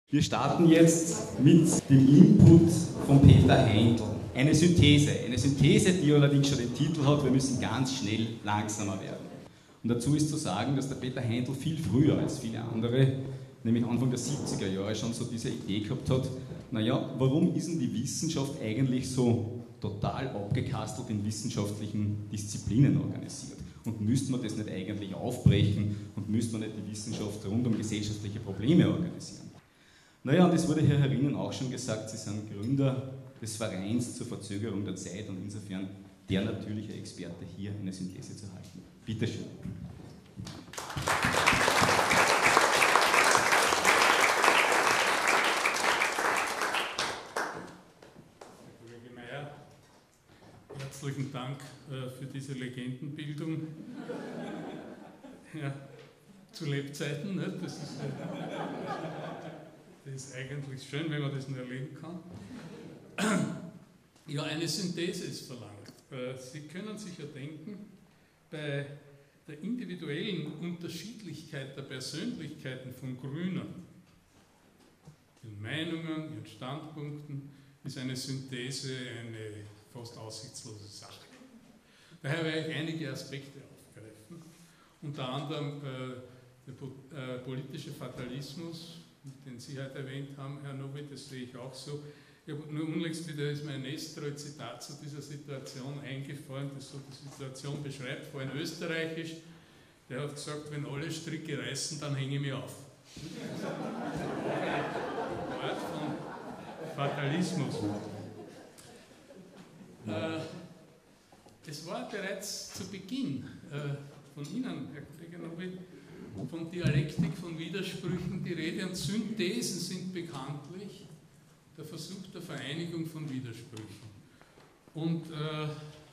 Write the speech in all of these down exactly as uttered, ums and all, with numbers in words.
Wir starten jetzt mit dem Input von Peter Heindl. Eine Synthese. Eine Synthese, die allerdings schon den Titel hat, wir müssen ganz schnell langsamer werden. Und dazu ist zu sagen, dass der Peter Heindl viel früher als viele andere, nämlich Anfang der siebziger Jahre, schon so diese Idee gehabt hat, naja, warum ist denn die Wissenschaft eigentlich so total abgekastelt in wissenschaftlichen Disziplinen organisiert? Und müsste man das nicht eigentlich aufbrechen und müsste man nicht die Wissenschaft rund um gesellschaftliche Probleme organisieren? Naja, und es wurde hier herinnen auch schon gesagt, Sie sind Gründer des Vereins zur Verzögerung der Zeit und insofern der natürliche Experte, hier eine Synthese zu halten. Bitte schön. Herr Kollege Meyer, herzlichen Dank äh, für diese Legendenbildung. Ja, zu Lebzeiten, ne? Das ist, äh, das ist eigentlich schön, wenn man das nur erleben kann. Ja, eine Synthese ist verlangt. Sie können sich ja denken, bei der individuellen Unterschiedlichkeit der Persönlichkeiten von Grünen, ihren Meinungen, ihren Standpunkten, ist eine Synthese eine fast aussichtslose Sache. Daher werde ich einige Aspekte aufgreifen, unter anderem äh, der po äh, politische Fatalismus, den Sie heute erwähnt haben, Herr Nowit, das sehe ich auch so. Ich habe nur unlängst wieder ist mir ein Nestroy-Zitat zu dieser Situation eingefallen, das so die Situation beschreibt, vor allem österreichisch. Der hat gesagt, wenn alle Stricke reißen, dann hänge ich mich auf. Wort von Fatalismus. Äh, es war bereits zu Beginn äh, von Ihnen, Herr Kollege Nowit, von Dialektik, von Widersprüchen die Rede, und Synthesen sind bekanntlich der Versuch der Vereinigung von Widersprüchen. Und äh,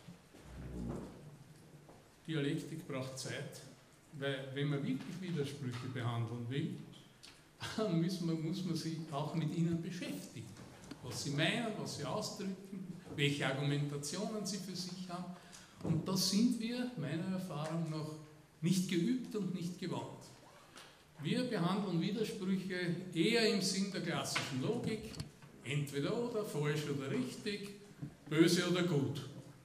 Dialektik braucht Zeit, weil wenn man wirklich Widersprüche behandeln will, dann muss man, muss man sich auch mit ihnen beschäftigen. Was sie meinen, was sie ausdrücken, welche Argumentationen sie für sich haben. Und da sind wir, meiner Erfahrung nach, nicht geübt und nicht gewandt. Wir behandeln Widersprüche eher im Sinn der klassischen Logik, entweder oder, falsch oder richtig, böse oder gut.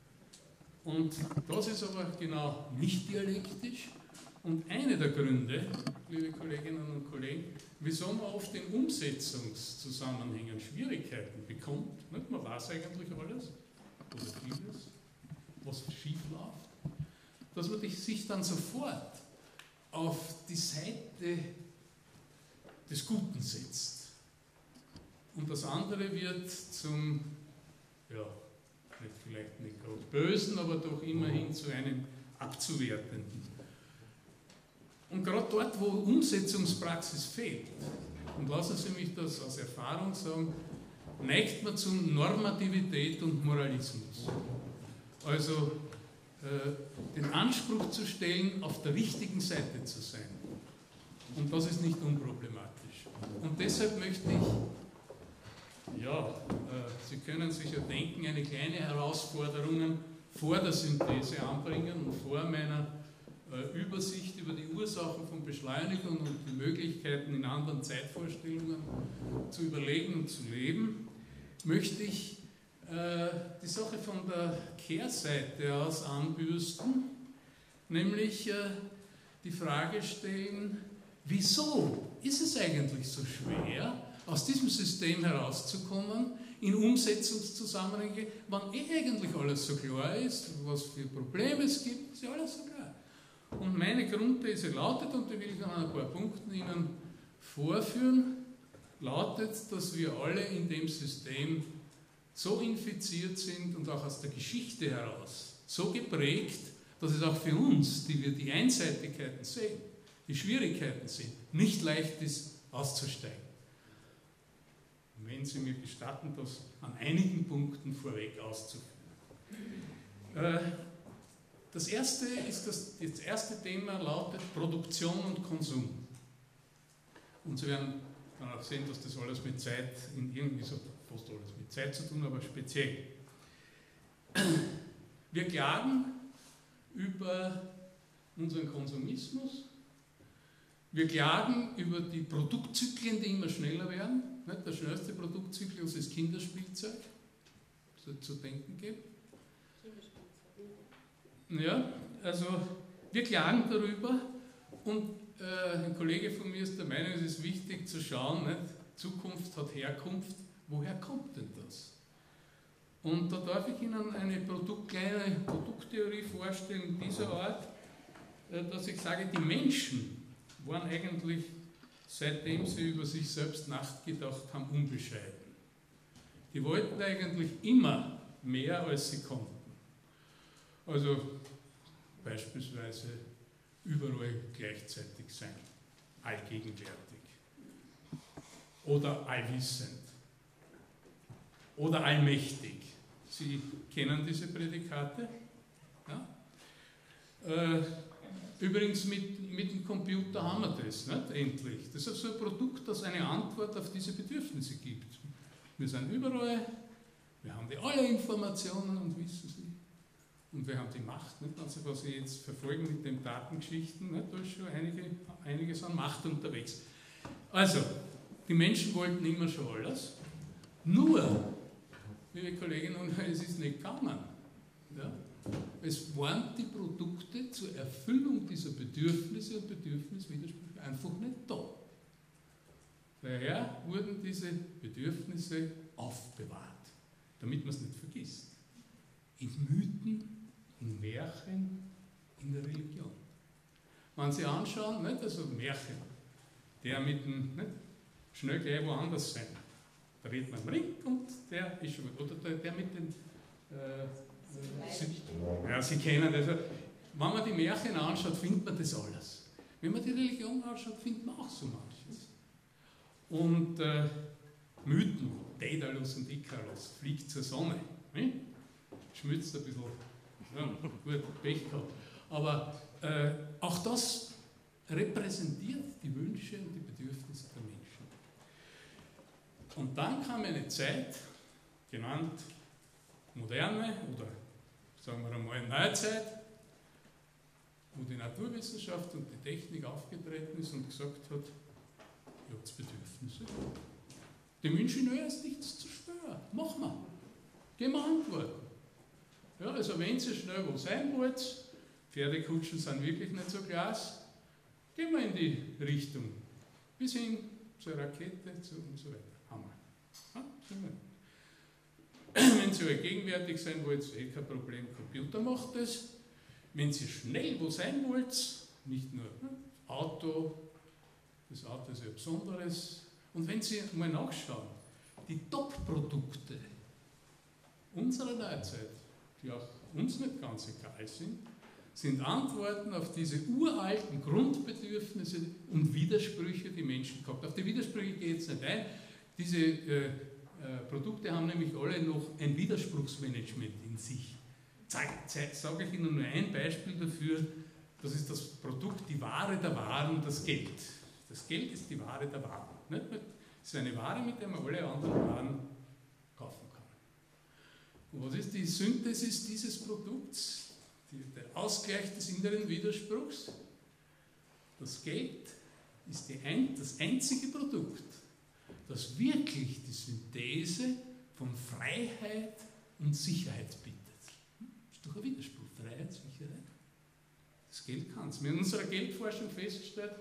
Und das ist aber genau nicht dialektisch. Und einer der Gründe, liebe Kolleginnen und Kollegen, wieso man oft in Umsetzungszusammenhängen Schwierigkeiten bekommt, nicht? Man weiß eigentlich alles, oder vieles, was schief läuft, dass man sich dann sofort auf die Seite des Guten setzt. Und das andere wird zum, ja, nicht, vielleicht nicht gerade Bösen, aber doch immerhin zu einem Abzuwertenden. Und gerade dort, wo Umsetzungspraxis fehlt, und lassen Sie mich das aus Erfahrung sagen, neigt man zu Normativität und Moralismus. Also äh, den Anspruch zu stellen, auf der richtigen Seite zu sein. Und das ist nicht unproblematisch. Und deshalb möchte ich, ja, äh, Sie können sich ja denken, eine kleine Herausforderung vor der Synthese anbringen und vor meiner äh, Übersicht über die Ursachen von Beschleunigung und die Möglichkeiten in anderen Zeitvorstellungen zu überlegen und zu leben, möchte ich äh, die Sache von der Kehrseite aus anbürsten, nämlich äh, die Frage stellen, wieso ist es eigentlich so schwer, aus diesem System herauszukommen, in Umsetzungszusammenhänge, wann eh eigentlich alles so klar ist, was für Probleme es gibt, ist ja alles so klar. Und meine Grundthese lautet, und die will ich an ein paar Punkten Ihnen vorführen, lautet, dass wir alle in dem System so infiziert sind und auch aus der Geschichte heraus so geprägt, dass es auch für uns, die wir die Einseitigkeiten sehen, die Schwierigkeiten sind, nicht leicht ist, auszusteigen. Wenn Sie mir gestatten, das an einigen Punkten vorweg auszuführen. Das erste, ist das, das erste Thema lautet Produktion und Konsum. Und Sie werden dann auch sehen, dass das alles mit Zeit, in irgendwie so fast alles mit Zeit zu tun, aber speziell. Wir klagen über unseren Konsumismus, Wir klagen über die Produktzyklen, die immer schneller werden. Der schnellste Produktzyklus ist Kinderspielzeug. Das es zu denken gibt. Ja, also wir klagen darüber und äh, ein Kollege von mir ist der Meinung, es ist wichtig zu schauen, nicht? Zukunft hat Herkunft, woher kommt denn das? Und da darf ich Ihnen eine Produkt, kleine Produkttheorie vorstellen, dieser Art, äh, dass ich sage, die Menschen waren eigentlich, seitdem sie über sich selbst nachgedacht haben, unbescheiden. Die wollten eigentlich immer mehr, als sie konnten. Also beispielsweise überall gleichzeitig sein, allgegenwärtig oder allwissend oder allmächtig. Sie kennen diese Prädikate? Ja? Äh, übrigens mit, mit dem Computer haben wir das, nicht? Endlich. Das ist also ein Produkt, das eine Antwort auf diese Bedürfnisse gibt. Wir sind überall, wir haben die alle Informationen und wissen sie. Und wir haben die Macht, nicht? Also was Sie jetzt verfolgen mit den Datengeschichten, nicht? Da ist schon einige, einiges an Macht unterwegs. Also, die Menschen wollten immer schon alles, nur, liebe Kolleginnen und Kollegen, es ist nicht gegangen. Ja? Es waren die Produkte zur Erfüllung dieser Bedürfnisse und Bedürfniswidersprüche einfach nicht da. Daher wurden diese Bedürfnisse aufbewahrt, damit man es nicht vergisst. In Mythen, in Märchen, in der Religion. Wenn Sie anschauen, nicht, also Märchen, der mit dem, nicht, schnell gleich woanders sein. Da redet man am Ring und der ist schon, oder der, der mit den, äh, Sie, ja, Sie kennen das. Also, wenn man die Märchen anschaut, findet man das alles. Wenn man die Religion anschaut, findet man auch so manches. Und äh, Mythen, Daedalus und Ikarus, fliegt zur Sonne. Nicht? Schmützt ein bisschen, ja, gut, Pech gehabt. Aber äh, auch das repräsentiert die Wünsche und die Bedürfnisse der Menschen. Und dann kam eine Zeit, genannt Moderne oder sagen wir einmal Neuzeit, wo die Naturwissenschaft und die Technik aufgetreten ist und gesagt hat, ihr habt Bedürfnisse. Dem Ingenieur ist nichts zu schwer. Mach mal. Geben wir Antworten. Ja, also wenn ihr schnell wo sein wollt, Pferdekutschen sind wirklich nicht so klasse, gehen wir in die Richtung. Bis hin zur Rakete zu und so weiter. Haben wir. Ja, wenn Sie gegenwärtig sein wollt, ist eh kein Problem, Computer macht das. Wenn Sie schnell wo sein wollt, nicht nur ne, Auto, das Auto ist ja Besonderes. Und wenn Sie mal nachschauen, die Top-Produkte unserer Neuzeit, die auch uns nicht ganz egal sind, sind Antworten auf diese uralten Grundbedürfnisse und Widersprüche, die Menschen gehabt haben. Auf die Widersprüche gehe ich jetzt nicht ein. Diese äh, äh, Produkte haben nämlich alle noch ein Widerspruchsmanagement in sich. Sage ich Ihnen nur ein Beispiel dafür, das ist das Produkt, die Ware der Waren, das Geld. Das Geld ist die Ware der Waren. Nicht? Es ist eine Ware, mit der man alle anderen Waren kaufen kann. Und was ist die Synthesis dieses Produkts? Die, der Ausgleich des inneren Widerspruchs? Das Geld ist die ein, das einzige Produkt, das wirklich die Synthese von Freiheit und Sicherheit bietet. Das ist doch ein Widerspruch, Freiheit, Sicherheit. Das Geld kann es. Wir haben in unserer Geldforschung festgestellt,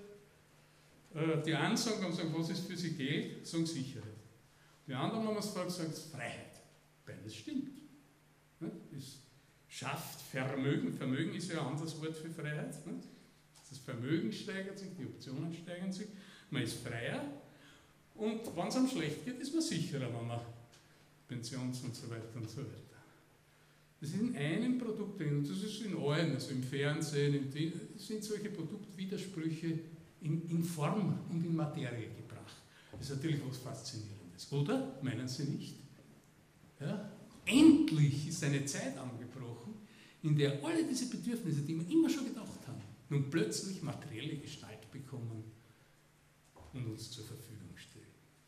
die einen sagen, sagen, was ist für sie Geld? Sagen Sicherheit. Die anderen haben es gefragt, sagen Freiheit. Beides stimmt. Es schafft Vermögen. Vermögen ist ja ein anderes Wort für Freiheit. Das Vermögen steigert sich, die Optionen steigern sich. Man ist freier. Und wenn es einem schlecht geht, ist man sicherer, wenn man Pensions und so weiter und so weiter. Das ist in einem Produkt drin. Und das ist in allen, also im Fernsehen, im T V, sind solche Produktwidersprüche In, in Form und in Materie gebracht. Das ist natürlich was Faszinierendes, oder? Meinen Sie nicht? Ja? Endlich ist eine Zeit angebrochen, in der alle diese Bedürfnisse, die wir immer schon gedacht haben, nun plötzlich materielle Gestalt bekommen und uns zur Verfügung stehen.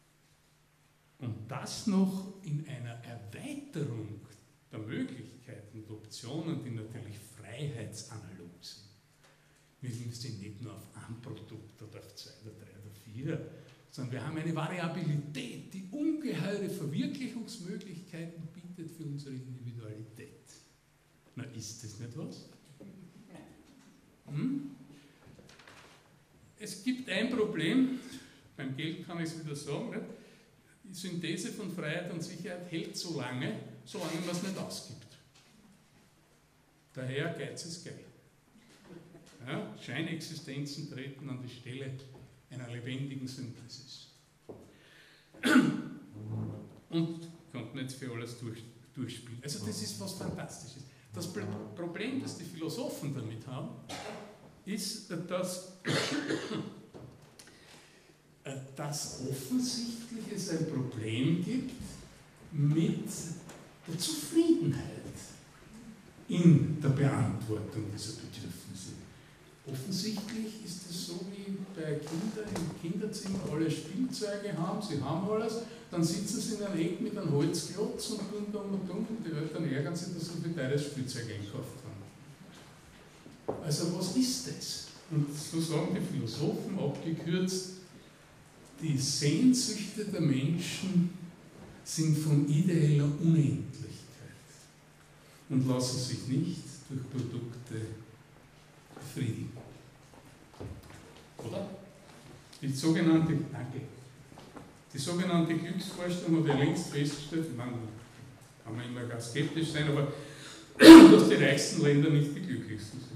Und das noch in einer Erweiterung der Möglichkeiten und Optionen, die natürlich freiheitsanalog sind. Wir investieren nicht nur auf ein Produkt oder auf zwei oder drei oder vier, sondern wir haben eine Variabilität, die ungeheure Verwirklichungsmöglichkeiten bietet für unsere Individualität. Na, ist das nicht was? Hm? Es gibt ein Problem, beim Geld kann ich es wieder sagen, nicht? Die Synthese von Freiheit und Sicherheit hält so lange, solange man es nicht ausgibt. Daher Geiz ist geil. Ja, Scheinexistenzen treten an die Stelle einer lebendigen Synthesis. Und konnten jetzt für alles durch, durchspielen. Also das ist was Fantastisches. Das Problem, das die Philosophen damit haben, ist, dass, dass offensichtlich es ein Problem gibt mit der Zufriedenheit in der Beantwortung dieser Bedürfnisse. Offensichtlich ist es so, wie bei Kindern im Kinderzimmer alle Spielzeuge haben, sie haben alles, dann sitzen sie in einem Eck mit einem Holzklotz und tun dumm und dumm und die Eltern ärgern sich, dass sie so viel teures Spielzeug einkauft haben. Also was ist das? Und so sagen die Philosophen abgekürzt, die Sehnsüchte der Menschen sind von ideeller Unendlichkeit und lassen sich nicht durch Produkte befriedigen. Oder? Die sogenannte, danke, die sogenannte Glücksvorstellung hat ja längst festgestellt, ich meine, kann man immer gar skeptisch sein, aber dass die reichsten Länder nicht die glücklichsten sind.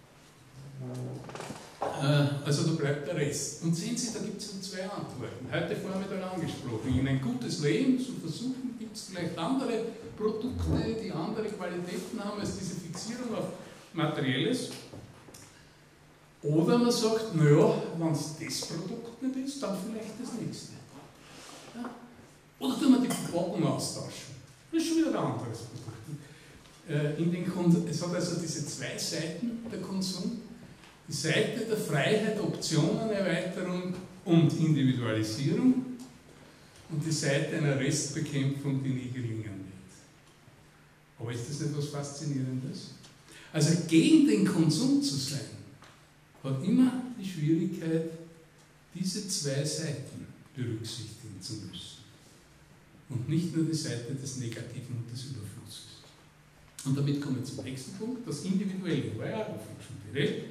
Also da bleibt der Rest. Und sehen Sie, da gibt es zwei Antworten. Heute Vormittag angesprochen. In ein gutes Leben zu versuchen, gibt es vielleicht andere Produkte, die andere Qualitäten haben als diese Fixierung auf Materielles. Oder man sagt, naja, wenn es das Produkt nicht ist, dann vielleicht das nächste. Ja? Oder tun wir die Verpackung austauschen. Das ist schon wieder ein anderes Produkt. In den Kon- es hat also diese zwei Seiten der Konsum. Die Seite der Freiheit, Optionenerweiterung und Individualisierung und die Seite einer Restbekämpfung, die nie gelingen wird. Aber ist das nicht was Faszinierendes? Also gegen den Konsum zu sein, hat immer die Schwierigkeit, diese zwei Seiten berücksichtigen zu müssen. Und nicht nur die Seite des Negativen und des Überflusses. Und damit kommen wir zum nächsten Punkt, das Individuelle. War ja davon schon die Rede.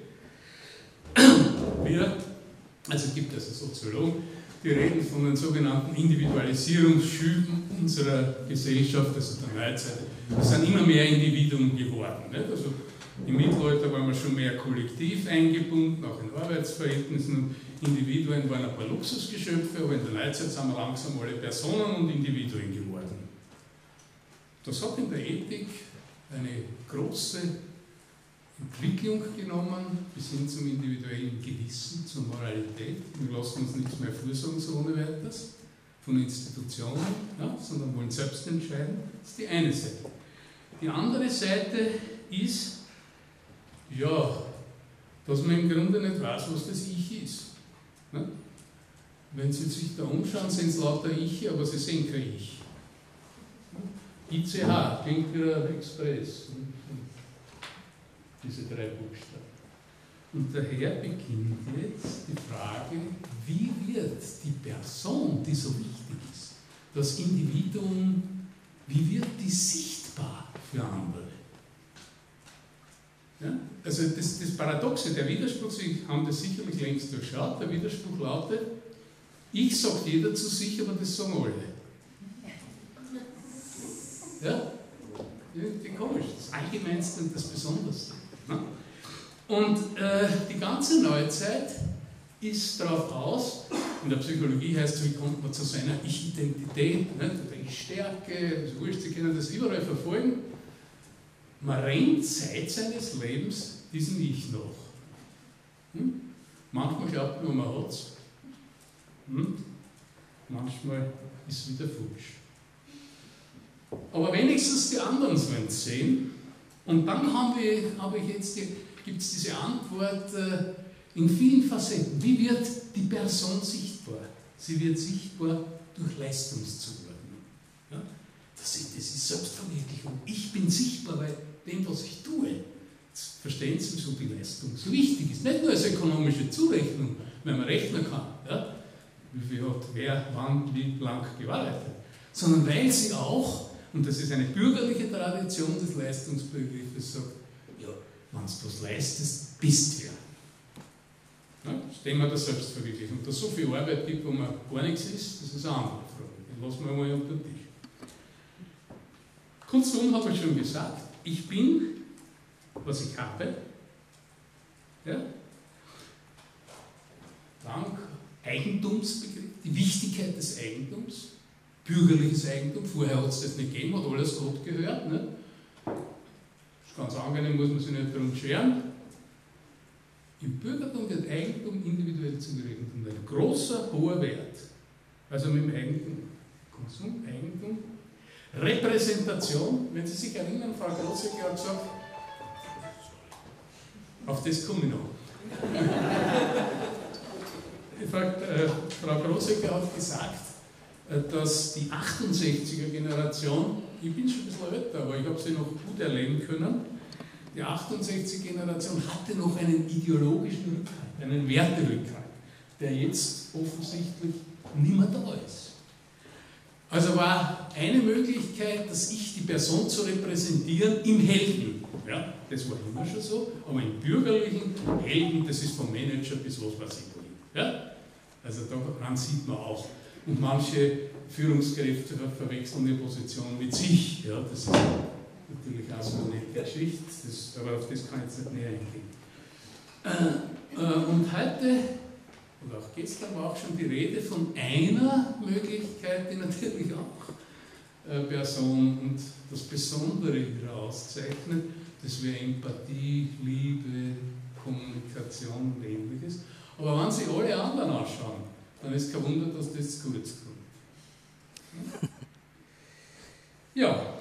Wir, also es gibt also Soziologen, die reden von den sogenannten Individualisierungsschüben unserer Gesellschaft, also der Neuzeit. Es sind immer mehr Individuen geworden. Nicht? Also im Mittelalter waren wir schon mehr kollektiv eingebunden, auch in Arbeitsverhältnissen. Individuen waren ein paar Luxusgeschöpfe, aber in der Neuzeit sind wir langsam alle Personen und Individuen geworden. Das hat in der Ethik eine große Entwicklung genommen, bis hin zum individuellen Gewissen, zur Moralität. Wir lassen uns nichts mehr vorsagen, so ohne weiteres, von Institutionen, ja, sondern wollen selbst entscheiden. Das ist die eine Seite. Die andere Seite ist, ja, dass man im Grunde nicht weiß, was das Ich ist. Ja? Wenn Sie sich da umschauen, sind es lauter Ich, aber Sie sehen kein Ich. I C H, klingt wie ein Express. Diese drei Buchstaben. Und daher beginnt jetzt die Frage, wie wird die Person, die so wichtig ist, das Individuum, wie wird die sichtbar für andere? Ja? Also das, das Paradoxe, der Widerspruch, Sie haben das sicherlich längst durchschaut, der Widerspruch lautet, ich sage jeder zu sich, aber das sagen alle. Ja? Irgendwie komisch, das Allgemeinste und das Besonderste. Und äh, die ganze Neuzeit ist darauf aus, in der Psychologie heißt es, wie kommt man zu seiner Ich-Identität, oder Ich-Stärke, das wurscht, Sie können das überall verfolgen. Man rennt Zeit seines Lebens diesem Ich nach. Hm? Manchmal glaubt man, man hat es. Hm? Manchmal ist es wieder futsch. Aber wenigstens die anderen sollen es sehen. Und dann habe ich, habe ich jetzt die, gibt es diese Antwort äh, in vielen Facetten. Wie wird die Person sichtbar? Sie wird sichtbar durch Leistungszuordnung. Ja? Das, ist, das ist Selbstverwirklichung. Ich bin sichtbar bei dem, was ich tue. Das verstehen Sie, wieso die Leistung so wichtig ist. Nicht nur als ökonomische Zurechnung, wenn man rechnen kann, ja, wie viel hat wer, wann, wie lang gearbeitet, sondern weil sie auch, und das ist eine bürgerliche Tradition des Leistungsbegriffes, sagt, ja, wenn du was leistest, bist du wer. Ja, stellen wir das Selbstverwirklichung. Und dass es so viel Arbeit gibt, wo man gar nichts ist, das ist eine andere Frage. Die lassen wir mal unter den Tisch. Kurzum habe ich schon gesagt, ich bin, was ich habe, ja, dank Eigentumsbegriff, die Wichtigkeit des Eigentums, bürgerliches Eigentum, vorher hat es das nicht gegeben, hat alles Gott gehört. Ne? Das ist ganz angenehm, muss man sich nicht darum scheren. Im Bürgertum wird Eigentum individuell zugerechnet und ein großer, hoher Wert. Also mit dem Eigentum, Konsum, Eigentum, Repräsentation, wenn Sie sich erinnern, Frau Großecke hat gesagt, auf das komme ich noch. Frau, äh, Frau Großecke hat gesagt, äh, dass die achtundsechziger-Generation, ich bin schon ein bisschen älter, aber ich habe sie noch gut erleben können, die achtundsechziger-Generation hatte noch einen ideologischen Rückhalt, einen Werterückhalt, der jetzt offensichtlich nicht mehr da ist. Also war eine Möglichkeit, dass ich die Person zu repräsentieren im Helden. Ja, das war immer schon so, aber im bürgerlichen Helden, das ist vom Manager bis was weiß ich wohin. Ja? Also daran sieht man auch. Und manche Führungskräfte verwechseln die Position mit sich. Ja, das ist natürlich auch so eine nette Geschichte, das, aber auf das kann ich jetzt nicht näher eingehen. Äh, äh, und heute, und auch gestern war auch schon die Rede von einer Möglichkeit, die natürlich auch äh, Person und das Besondere wieder auszeichnet, das wäre Empathie, Liebe, Kommunikation und Ähnliches. Aber wenn Sie alle anderen anschauen, dann ist kein Wunder, dass das zu kurz kommt. Ja,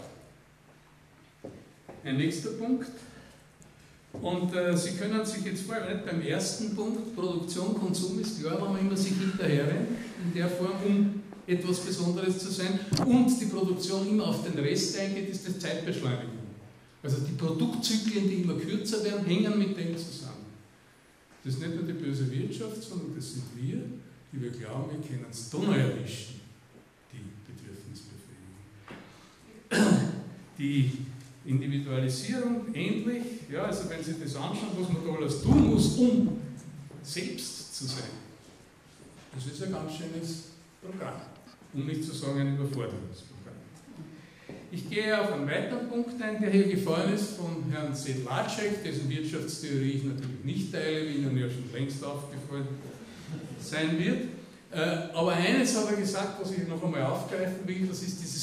ein nächster Punkt. Und äh, Sie können sich jetzt vorstellen, beim ersten Punkt, Produktion, Konsum ist klar, wenn man immer sich hinterherrennt, in der Form, um etwas Besonderes zu sein, und die Produktion immer auf den Rest eingeht, ist das Zeitbeschleunigung. Also die Produktzyklen, die immer kürzer werden, hängen mit dem zusammen. Das ist nicht nur die böse Wirtschaft, sondern das sind wir, die wir glauben, wir können es da noch erwischen, die Bedürfnisbefriedigung. Die Individualisierung ähnlich, ja, also wenn Sie das anschauen, was man da alles tun muss, um selbst zu sein, das ist ein ganz schönes Programm, um nicht zu sagen ein Überforderungsprogramm. Ich gehe auf einen weiteren Punkt ein, der hier gefallen ist von Herrn Sedlacek, dessen Wirtschaftstheorie ich natürlich nicht teile, wie Ihnen ja schon längst aufgefallen sein wird. Aber eines hat er gesagt, was ich noch einmal aufgreifen will, das ist diese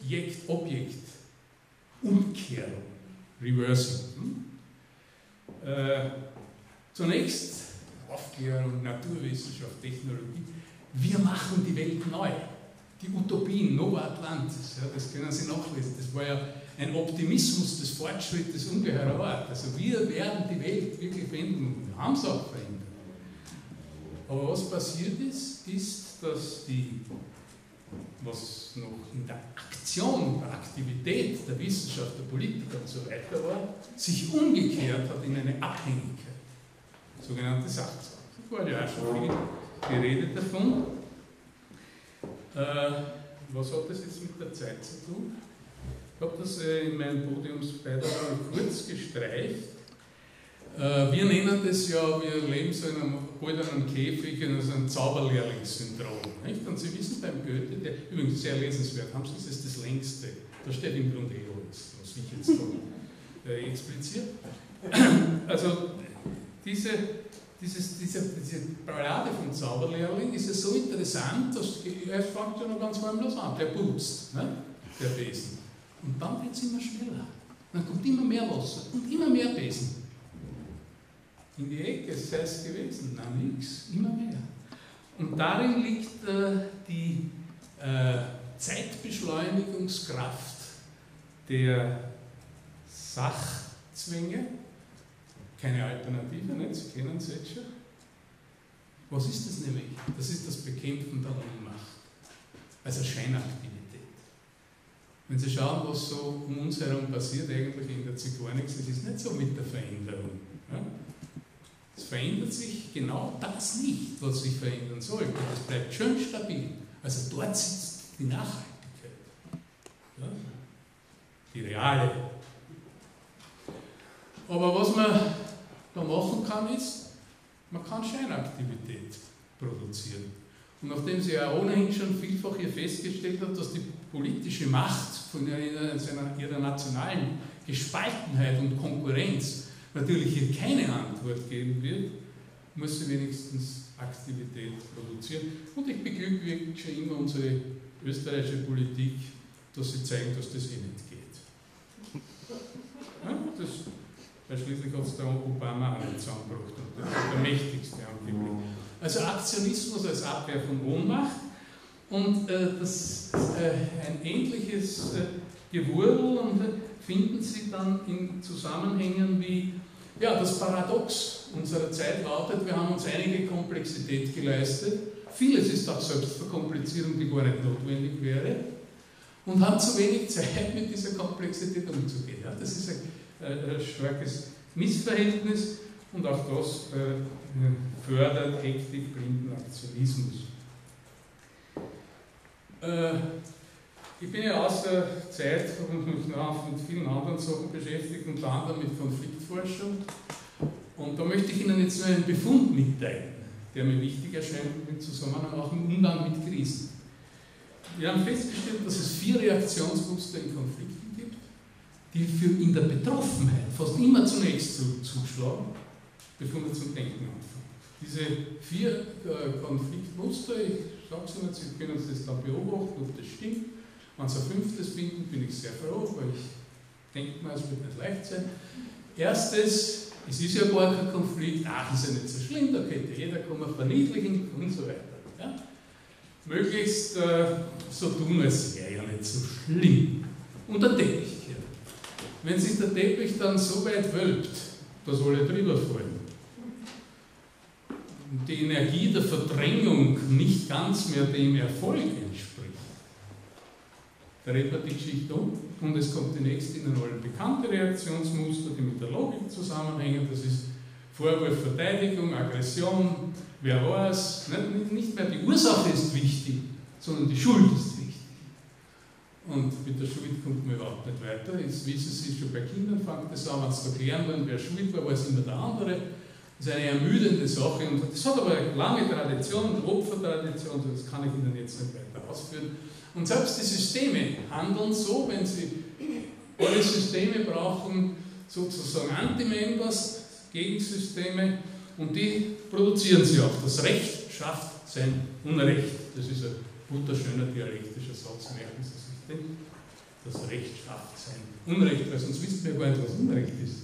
Subjekt-Objekt-Umkehrung, Reversing. Hm? Äh, zunächst Aufklärung, Naturwissenschaft, Technologie. Wir machen die Welt neu. Die Utopien, Nova Atlantis, ja, das können Sie nachlesen. Das war ja ein Optimismus des Fortschrittes ungeheurer Art. Also wir werden die Welt wirklich verändern. Wir haben es auch verändert. Aber was passiert ist, ist, dass die, was noch in der Aktion, der Aktivität der Wissenschaft, der Politiker und so weiter war, sich umgekehrt hat in eine Abhängigkeit. Sogenannte Sachzwang. Da war ja auch schon viel geredet davon. Äh, was hat das jetzt mit der Zeit zu tun? Ich habe das äh, in meinem Podiumsbeitrag kurz gestreift. Äh, wir nennen das ja, wir leben so in einem goldenen Käfig, in so einem Zauberlehrlingssyndrom. Nicht? Und Sie wissen beim Goethe, der übrigens sehr lesenswert, haben Sie, das ist das längste. Da steht im Grunde eh alles, was ich jetzt da äh, expliziert. Also diese Dieses, diese, diese Ballade vom Zauberlehrling ist ja so interessant, dass er fängt ja noch ganz harmlos an, der putzt, ne? Der Besen. Und dann wird es immer schneller. Dann kommt immer mehr Wasser und immer mehr Besen. In die Ecke sei es gewesen, nein, nichts, immer mehr. Und darin liegt äh, die äh, Zeitbeschleunigungskraft der Sachzwänge. Keine Alternative, nicht? Sie kennen es jetzt schon. Was ist das nämlich? Das ist das Bekämpfen der Ohnmacht als eine Scheinaktivität. Wenn Sie schauen, was so um uns herum passiert, eigentlich ändert sich gar nichts. Es ist nicht so mit der Veränderung. Ja? Es verändert sich genau das nicht, was sich verändern sollte. Das bleibt schön stabil. Also dort sitzt die Nachhaltigkeit. Ja? Die reale. Aber was man da machen kann, ist, man kann Scheinaktivität produzieren. Und nachdem sie ja ohnehin schon vielfach hier festgestellt hat, dass die politische Macht von ihrer, ihrer nationalen Gespaltenheit und Konkurrenz natürlich hier keine Antwort geben wird, muss sie wenigstens Aktivität produzieren. Und ich beglückwünsche immer unsere österreichische Politik, dass sie zeigen, dass das eh nicht geht. Ja, das, weil schließlich hat es der Obama auch nicht zusammengebracht und das ist der mächtigste angeblich. Also Aktionismus als Abwehr von Ohnmacht und äh, das, äh, ein ähnliches äh, Gewurl und äh, finden Sie dann in Zusammenhängen wie, ja, das Paradox unserer Zeit lautet, wir haben uns einige Komplexität geleistet, vieles ist auch Selbstverkomplizierung, die gar nicht notwendig wäre, und haben zu wenig Zeit, mit dieser Komplexität umzugehen. Ja, das ist ein, äh, ein starkes Missverhältnis und auch das äh, fördert hektik blinden Aktionismus. Äh, ich bin ja aus der Zeit und mich noch mit vielen anderen Sachen beschäftigt, unter anderem mit Konfliktforschung. Und da möchte ich Ihnen jetzt nur einen Befund mitteilen, der mir wichtig erscheint im Zusammenhang auch im Umgang mit Krisen. Wir haben festgestellt, dass es vier Reaktionsmuster in Konflikten gibt, die für in der Betroffenheit fast immer zunächst zuschlagen, bevor wir zum Denken anfangen. Diese vier äh, Konfliktmuster, ich sage es Ihnen, Sie können das dann beobachten, ob das stimmt. Wenn Sie ein fünftes finden, bin ich sehr froh, weil ich denke mal, es wird nicht leicht sein. Erstes, es ist ja gar kein Konflikt, ach, ist ja nicht so schlimm, da könnte jeder kommen, verniedlichen und so weiter. Ja? Möglichst äh, so tun, als wäre ja nicht so schlimm. Und der Teppich hier. Wenn sich der Teppich dann so weit wölbt, dass alle drüber fallen, und die Energie der Verdrängung nicht ganz mehr dem Erfolg entspricht, da dreht man die Geschichte um und es kommt die nächste Ihnen allen bekannte Reaktionsmuster, die mit der Logik zusammenhängen. Das ist Vorwurf, Verteidigung, Aggression, wer weiß, nicht mehr die Ursache ist wichtig, sondern die Schuld ist wichtig. Und mit der Schuld kommt man überhaupt nicht weiter. Jetzt wissen Sie schon bei Kindern, fängt das an, wenn Sie erklären wollen, wer schuld war, war es immer der andere. Das ist eine ermüdende Sache und das hat aber eine lange Tradition, Opfertradition, das kann ich Ihnen jetzt nicht weiter ausführen. Und selbst die Systeme handeln so, wenn sie alle Systeme brauchen, sozusagen Anti-Members, Gegensysteme, und die produzieren sie auch. Das Recht schafft sein Unrecht. Das ist ein wunderschöner dialektischer Satz, merken Sie sich den. Das Recht schafft sein Unrecht, weil sonst wissen wir gar nicht, was Unrecht ist.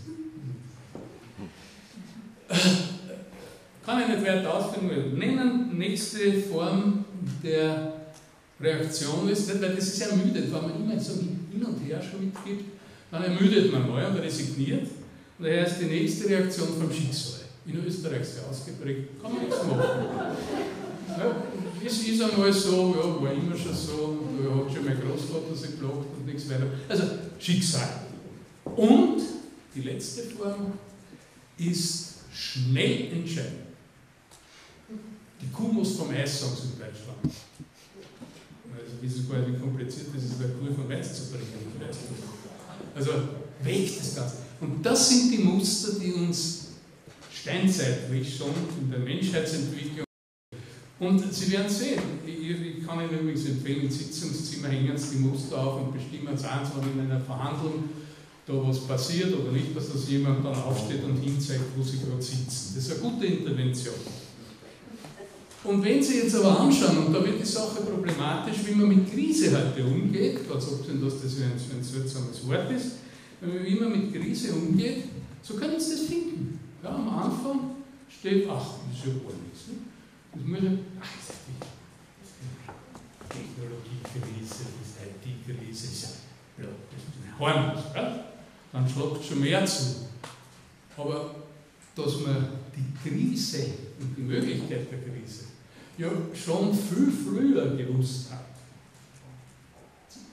Kann ich nicht weiter ausführen, nennen. Nächste Form der Reaktion ist, weil das ist ermüdet, wenn man immer so hin und her schon mitgibt, dann ermüdet man mal und resigniert. Und daher ist die nächste Reaktion vom Schicksal. In Österreich sehr ausgeprägt, kann man nichts machen. Ja, es ist einmal so, ja, war immer schon so, da hat schon mein Großvater sich geplagt und nichts weiter. Also Schicksal. Und die letzte Form ist schnell entscheiden. Die Kuh muss vom Eis, sagen sie in Deutschland. Also wissen Sie gar nicht, wie kompliziert das ist, eine Kuh vom Eis zu bringen. Also weg das Ganze. Und das sind die Muster, die uns steinzeitlich schon in der Menschheitsentwicklung. Und Sie werden sehen, ich, ich kann Ihnen übrigens empfehlen, im Sitzungszimmer hängen Sie die Muster auf und bestimmen es eins, wenn in einer Verhandlung da was passiert oder nicht, dass das jemand dann aufsteht und hinzeigt, wo Sie gerade sitzen. Das ist eine gute Intervention. Und wenn Sie jetzt aber anschauen, und da wird die Sache problematisch, wie man mit Krise heute umgeht, als ob denn das, das ein, ein seltsames Wort ist, wie man mit Krise umgeht, so können Sie das finden. Ja, am Anfang steht, ach, das ist ja gar nichts. Ne? Das muss ja, ach, das ist die Technologiekrise, das I T-Krise, das ist ja, das ist ein Horn. Ja? Dann schlägt schon mehr zu. Aber dass man die Krise und die Möglichkeit der Krise ja schon viel früher gewusst hat,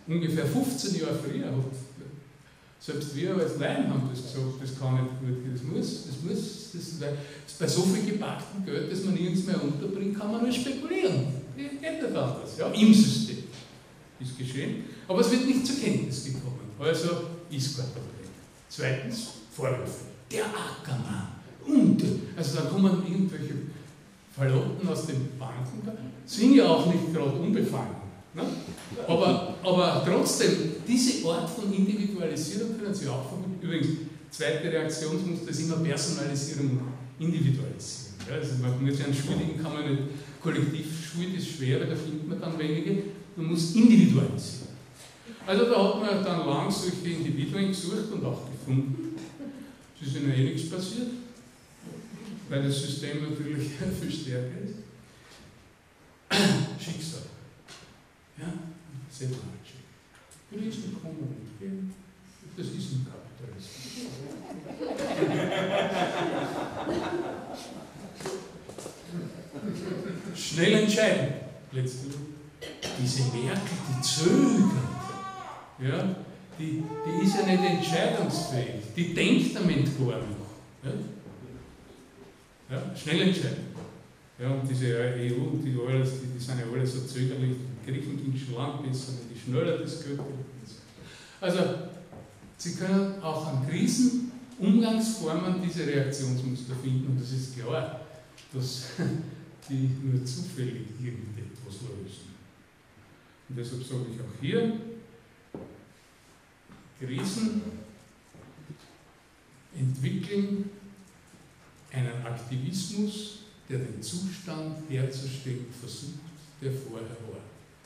ungefähr fünfzehn Jahre früher hat, selbst wir als Laien haben das gesagt, das kann nicht gut gehen, das muss, das muss, das, weil bei so viel gepacktem Geld, das man nirgends mehr unterbringt, kann man nur spekulieren. Geht nicht anders, ja, im System ist geschehen, aber es wird nicht zur Kenntnis gekommen, also ist kein Problem. Zweitens, Vorwürfe. Der Ackermann, und, also da kommen irgendwelche Verlotten aus den Banken, sind ja auch nicht gerade unbefangen. Ne? Aber, aber trotzdem, diese Art von Individualisierung können Sie auch vermuten. Übrigens, zweite Reaktionsmuster ist immer Personalisierung und Individualisierung. Ja, also man muss ja einen Schuldigen, kann man nicht kollektiv, Schuld ist schwer, weil da findet man dann wenige, man muss individualisieren. Also da hat man dann lang solche Individuen gesucht und auch gefunden. Es ist ihnen eh nichts passiert, weil das System natürlich viel stärker ist. Schicksal. Ja, sehr tragisch. Krisen kommen und gehen. Das ist ein Kapitalismus. Schnell entscheiden. Letztlich. Diese Merkel, die zögert. Ja, die, die ist ja nicht entscheidungsfähig. Die denkt am Ende gar noch. Ja? Ja, schnell entscheiden. Ja, und diese E U und die, alles, die, die sind ja alle so zögerlich. Die Griechen ging schon lang besser, die schneller das Geld. Also, Sie können auch an Krisen Umgangsformen diese Reaktionsmuster finden, und das ist klar, dass die nur zufällig irgendetwas lösen. Und deshalb sage ich auch hier, Krisen entwickeln einen Aktivismus, der den Zustand herzustellen versucht, der vorher war.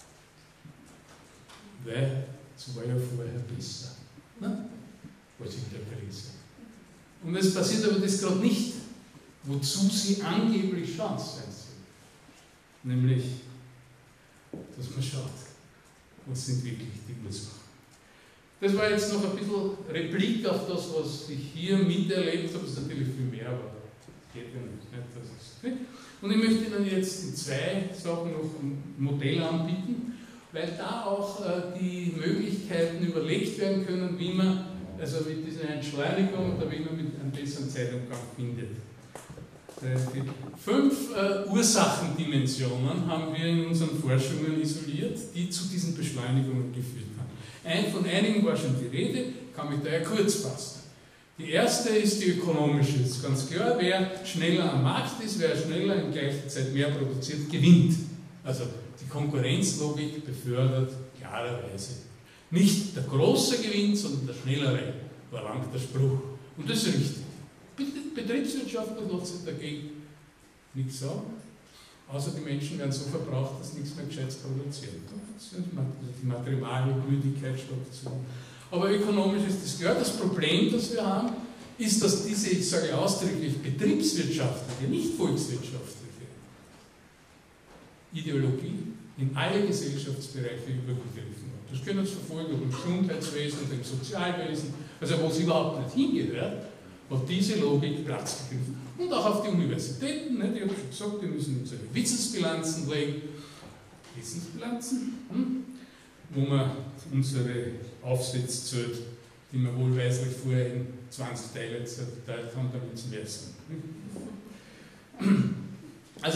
Weil es war ja vorher besser. Ne? Was in der Krise. Und es passiert aber das gerade nicht, wozu sie angeblich schaut sein soll. Nämlich, dass man schaut, was sind wirklich die Ursachen. Das war jetzt noch ein bisschen Replik auf das, was ich hier miterlebt habe. Das ist natürlich viel mehr, aber das geht ja nicht. nicht? Das ist nicht. Und ich möchte Ihnen jetzt in zwei Sachen noch ein Modell anbieten, weil da auch äh, die Möglichkeiten überlegt werden können, wie man also mit dieser Entschleunigung oder wie man mit einem besseren Zeitumgang findet. Äh, die fünf äh, Ursachendimensionen haben wir in unseren Forschungen isoliert, die zu diesen Beschleunigungen geführt haben. Ein, von einigen war schon die Rede, kann mich daher kurz fassen. Die erste ist die ökonomische. Es ist ganz klar, wer schneller am Markt ist, wer schneller in gleicher Zeit mehr produziert, gewinnt. Also die Konkurrenzlogik befördert klarerweise nicht der große Gewinn, sondern der schnellere, war lang der Spruch. Und das ist richtig. Betriebswirtschaftler lässt sich dagegen nichts sagen, außer die Menschen werden so verbraucht, dass nichts mehr Gescheites produziert. Die materielle Müdigkeit statt dazu. Aber ökonomisch ist das klar. Das Problem, das wir haben, ist, dass diese, ich sage ausdrücklich, betriebswirtschaftliche, nicht volkswirtschaftliche Ideologie in alle Gesellschaftsbereiche übergegriffen hat. Das können Sie verfolgen im Gesundheitswesen, im Sozialwesen, also wo es überhaupt nicht hingehört, hat diese Logik Platz gegriffen. Und auch auf die Universitäten, ne? Ich habe schon gesagt, wir müssen unsere Wissensbilanzen legen. Wissensbilanzen, hm? wo man unsere Aufsätze zählt, die wir wohlweislich vorher in zwanzig Teile zerteilt haben, damit sie mehr sind. Also,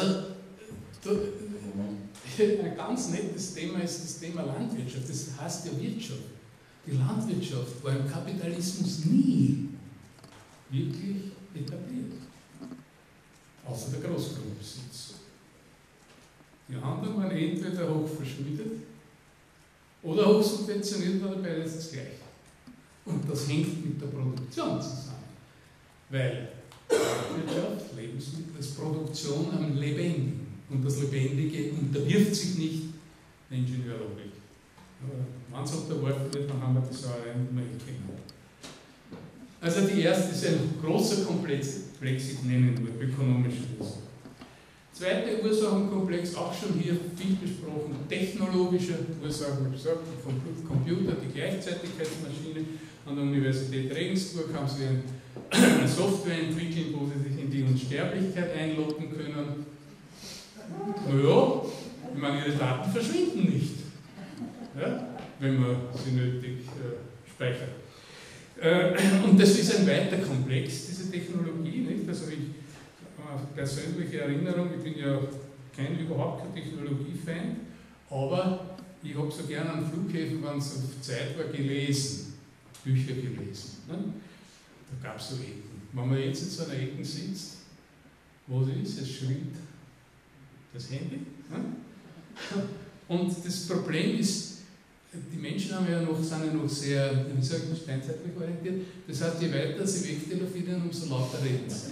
ein ganz nettes Thema ist das Thema Landwirtschaft. Das heißt ja Wirtschaft. Die Landwirtschaft war im Kapitalismus nie wirklich etabliert. Außer der Großgrundbesitz. Die anderen waren entweder hochverschuldet oder hochsubventioniert, oder beides das Gleiche. Und das hängt mit der Produktion zusammen. Weil Landwirtschaft, Lebensmittel, ist Produktion am Lebendigen. Und das Lebendige unterwirft sich nicht der Ingenieurlogik. Wenn es unterworfen wird, dann haben wir die Sauerei nicht mehr gekannt. Also die erste ist ein großer Komplex, ich nenne nur ökonomische Ursachen. Zweite Ursachenkomplex, auch schon hier viel besprochen, technologische Ursachen. Ich habe gesagt, vom Computer, die Gleichzeitigkeitsmaschine an der Universität Regensburg haben sie eine Software entwickelt, wo sie sich in die Unsterblichkeit einloggen können. Naja, ich meine, ihre Daten verschwinden nicht. Ja? wenn man sie nötig äh, speichert. Äh, und das ist ein weiter Komplex, diese Technologie, nicht? Also ich, äh, persönliche Erinnerung, ich bin ja kein, überhaupt kein Technologie-Fan, aber ich habe so gerne an Flughäfen, wenn es auf Zeit war, gelesen, Bücher gelesen. Ne? Da gab es so Ecken. Wenn man jetzt in so einer Ecke sitzt, was ist, es schwingt das Handy. Ne? Und das Problem ist, die Menschen haben ja noch, sind ja noch sehr, wie sage ich, steinzeitlich orientiert. Das heißt, je weiter sie wegtelefonieren, umso lauter reden sie.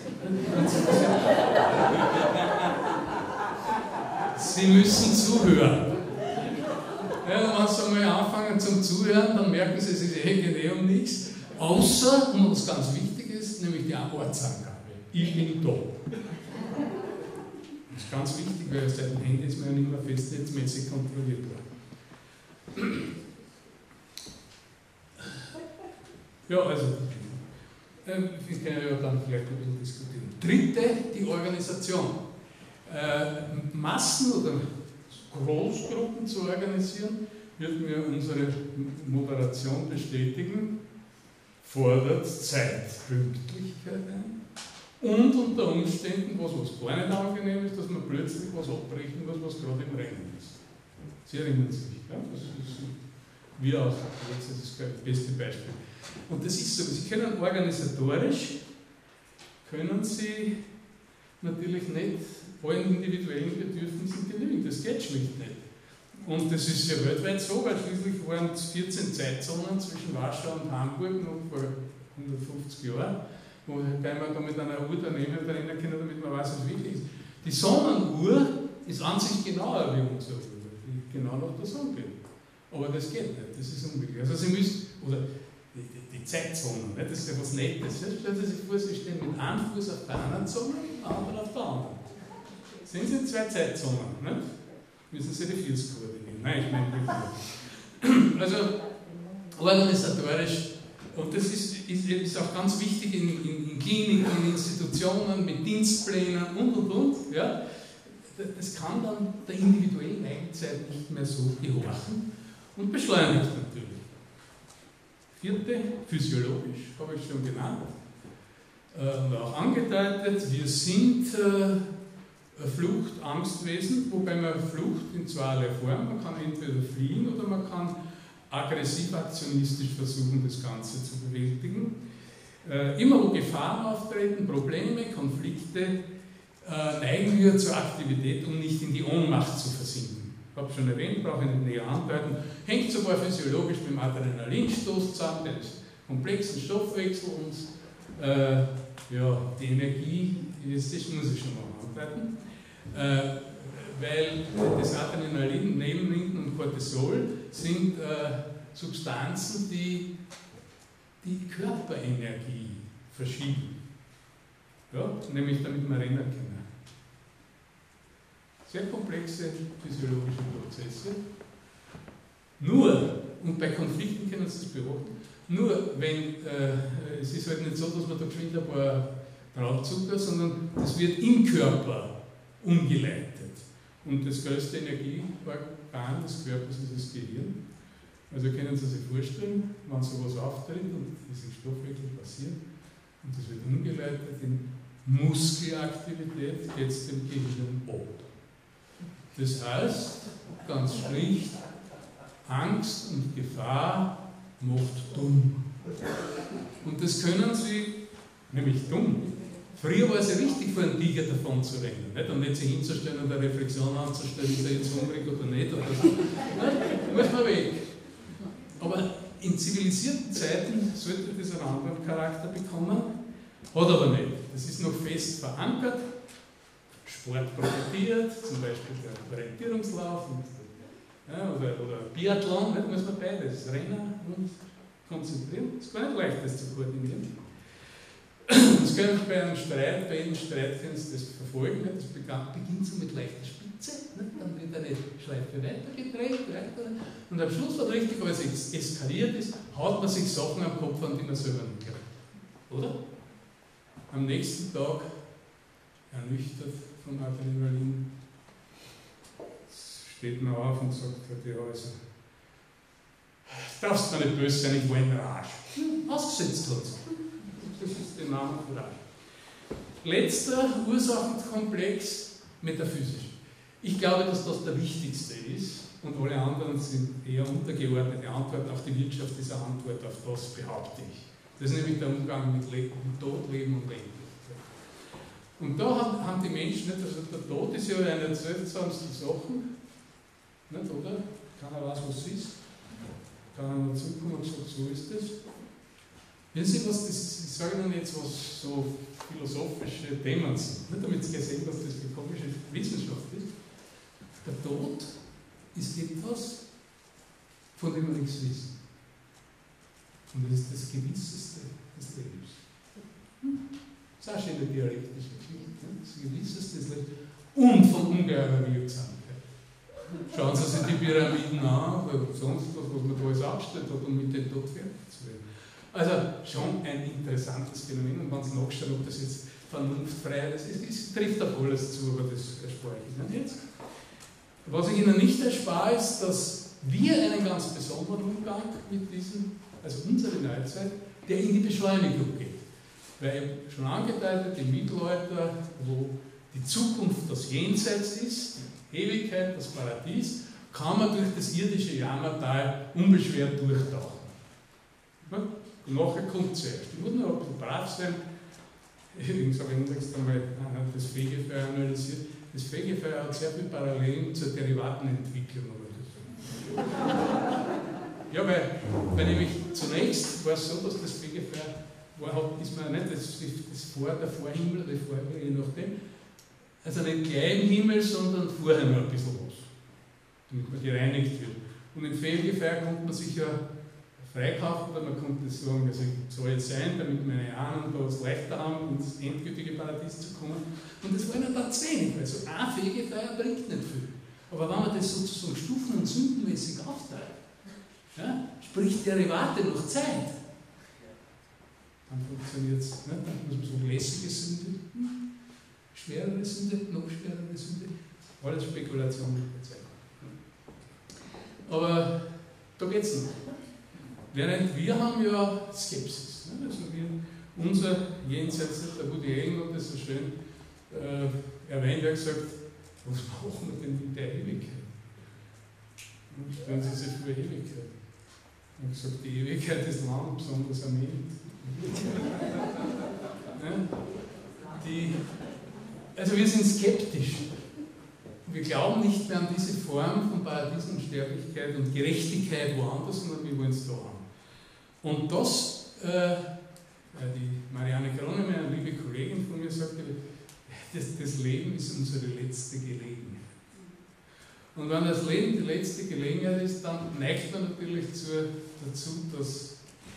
Sie müssen zuhören. Ja, wenn sie einmal anfangen zum Zuhören, dann merken sie, es ist eh um nichts. Außer, und was ganz wichtig ist, nämlich die Ortsangabe. Ich bin da. Das ist ganz wichtig, weil seit dem Handy ist man ja nicht mehr festnetzmäßig kontrollierbar. Ja, also, äh, ich kann ja dann vielleicht ein bisschen diskutieren. Dritte, die Organisation. Äh, Massen oder Großgruppen zu organisieren, wird mir unsere Moderation bestätigen, fordert Zeit, Pünktlichkeit ein und unter Umständen, was, was gar nicht angenehm ist, dass man plötzlich was abbrechen muss, was gerade im Rennen ist. Sie erinnern sich, ja? Das ist wie aus jetzt ist das beste Beispiel. Und das ist so, Sie können organisatorisch, können Sie natürlich nicht allen individuellen Bedürfnissen genügen, das geht schlicht nicht. Und das ist ja weltweit so, weil schließlich waren es vierzehn Zeitzonen zwischen Warschau und Hamburg noch vor hundertfünfzig Jahren, wo man da mit einer Uhr daneben erinnern können, damit man weiß, was wichtig ist. Die Sonnenuhr ist an sich genauer wie unsere Uhr, die genau nach der Sonne geht. Aber das geht nicht, das ist unmöglich. Also Sie müssen, oder die, die, die Zeitzonen, das ist ja was Nettes. Stellen Sie sich vor, Sie stehen mit einem Fuß auf der einen Zone und mit dem anderen auf der anderen. Sind Sie zwei Zeitzonen, nicht? Müssen Sie die vierzig koordinieren. Nein, ich meine nicht. Also organisatorisch, und das ist, ist, ist auch ganz wichtig in, in, in Kliniken, in Institutionen, mit Dienstplänen und und und. Ja? Das kann dann der individuellen Eigenzeit nicht mehr so gehorchen und beschleunigt natürlich. Vierte, physiologisch, habe ich schon genannt äh, und auch angedeutet, wir sind äh, Flucht, Angstwesen, wobei man Flucht in zweierlei Form, man kann entweder fliehen oder man kann aggressiv-aktionistisch versuchen, das Ganze zu bewältigen. Äh, immer wo Gefahren auftreten, Probleme, Konflikte, äh, neigen wir zur Aktivität, um nicht in die Ohnmacht zu versinken. Ich habe schon erwähnt, brauche ich nicht näher andeuten, hängt sogar physiologisch mit dem Adrenalinstoß zusammen, den komplexen Stoffwechsel und äh, ja, die Energie, das muss ich schon mal andeuten. Äh, weil das Adrenalin, Nebennieren und Cortisol sind äh, Substanzen, die die Körperenergie verschieben. Ja, nämlich damit wir rennen können. Sehr komplexe physiologische Prozesse. Nur, und bei Konflikten können Sie das beobachten, nur wenn, äh, es ist halt nicht so, dass man da geschwind ein paar Trauzucker, sondern das wird im Körper umgeleitet. Und das größte Energieorgan des Körpers ist das Gehirn. Also können Sie sich vorstellen, wenn sowas auftritt und diese Stoffwechsel passiert und das wird umgeleitet in Muskelaktivität, geht es dem Gehirn ab. Das heißt, ganz schlicht, Angst und Gefahr macht dumm. Und das können Sie, nämlich dumm. Früher war es ja richtig, vor einem Tiger davon zu rennen, nicht? Und nicht sich hinzustellen und eine Reflexion anzustellen, ist er jetzt hungrig oder nicht. Oder so. Ja, muss man weg. Aber in zivilisierten Zeiten sollte das einen anderen Charakter bekommen, hat aber nicht. Das ist noch fest verankert. Sport profitiert, zum Beispiel der Orientierungslauf und, ja, oder, oder Biathlon, nicht? Muss man beides, Rennen und konzentrieren. Es ist gar nicht leicht, das zu koordinieren. Das können Sie bei einem Streit, bei jedem Streit können Sie das verfolgen. Das beginnt so mit leichter Spitze, dann wird eine Schleife weitergedreht, weiter, und am Schluss wird richtig, weil es eskaliert ist, haut man sich Sachen am Kopf an, die man selber nicht kennt. Oder? Am nächsten Tag ernüchtert von Adrenalin steht man auf und sagt, ja, also darfst mir nicht böse sein, ich war in Rage. Ausgesetzt hat es. Das ist der Name von Rage. Letzter Ursachenkomplex, metaphysisch. Ich glaube, dass das der wichtigste ist und alle anderen sind eher untergeordnete Antworten. Auch die Wirtschaft ist eine Antwort auf das, behaupte ich. Das ist nämlich der Umgang mit Leben, Tod, Leben und Leben. Und da haben die Menschen nicht, also der Tod ist ja eine der seltsamsten Sachen, nicht, oder? Keiner weiß, was es ist. Keiner dazukommen und sagt, so ist es. Wissen Sie, was das ist? Ich sage Ihnen jetzt, was so philosophische Themen sind. Nicht damit Sie sehen, was das für komische Wissenschaft ist. Der Tod ist etwas, von dem wir nichts wissen. Und das ist das Gewisseste des Lebens. Das ist auch schon in der dialektischen Geschichte. Das Gewisseste des Lebens. Und von ungeheurer Wirksamkeit. Schauen Sie sich die Pyramiden an, oder sonst was, was man da alles abgestellt hat, um mit dem Tod fertig zu werden. Also schon ein interessantes Phänomen, und wenn Sie nachschauen, ob das jetzt vernunftfrei ist, es, es trifft auf alles zu, aber das erspare ich Ihnen jetzt. Was ich Ihnen nicht erspare, ist, dass wir einen ganz besonderen Umgang mit diesem, also unsere Neuzeit, der in die Beschleunigung geht. Weil ich schon angedeutet, im Mittelalter, wo die Zukunft das Jenseits ist, die Ewigkeit, das Paradies, kann man durch das irdische Jammertal unbeschwert durchtauchen. Ja? Und nachher kommt es erst. Ich muss noch ein bisschen brav sein. Ich habe übrigens einmal das Fegefeuer analysiert. Das Fegefeuer hat sehr viele Parallelen zur Derivatenentwicklung. Ja, weil, weil nämlich zunächst war es so, dass das Fegefeuer war, hat, ist man nicht das, das Vor, der Vorhimmel, der Vorhimmel, je nachdem, also nicht gleich im Himmel, sondern vorher noch ein bisschen was, damit man gereinigt wird. Und im Fegefeuer konnte man sich ja freikaufen, oder man konnte sagen, also ich soll jetzt sein, damit meine Ahnen da es leichter haben, ins endgültige Paradies zu kommen. Und das war ihnen dann zu wenig, weil so ein Fegefeuer bringt nicht viel. Aber wenn man das sozusagen stufen- und sündenmäßig aufteilt, ja, sprich Derivate durch Zeit, dann funktioniert es nicht. Dann muss man so lässige Sünde, schwerere Sünde, noch schwerere Sünde, alles Spekulation mit der Zeit. Aber da geht es noch. Während wir haben ja Skepsis. Ne? Also wir, unser Jenseits, der Woody Allen hat das so schön äh, erwähnt, er hat gesagt, was machen wir denn mit der Ewigkeit? Und stellen Sie sich vor Ewigkeit. Er hat gesagt, die Ewigkeit ist lang, besonders am Ende. Ne? Die, also wir sind skeptisch. Wir glauben nicht mehr an diese Form von Paradies und Sterblichkeit und Gerechtigkeit woanders, sondern wir wollen es da haben. Und das, äh, die Marianne Kronemann, eine liebe Kollegin von mir, sagte, das, das Leben ist unsere letzte Gelegenheit. Und wenn das Leben die letzte Gelegenheit ist, dann neigt man natürlich zu, dazu, das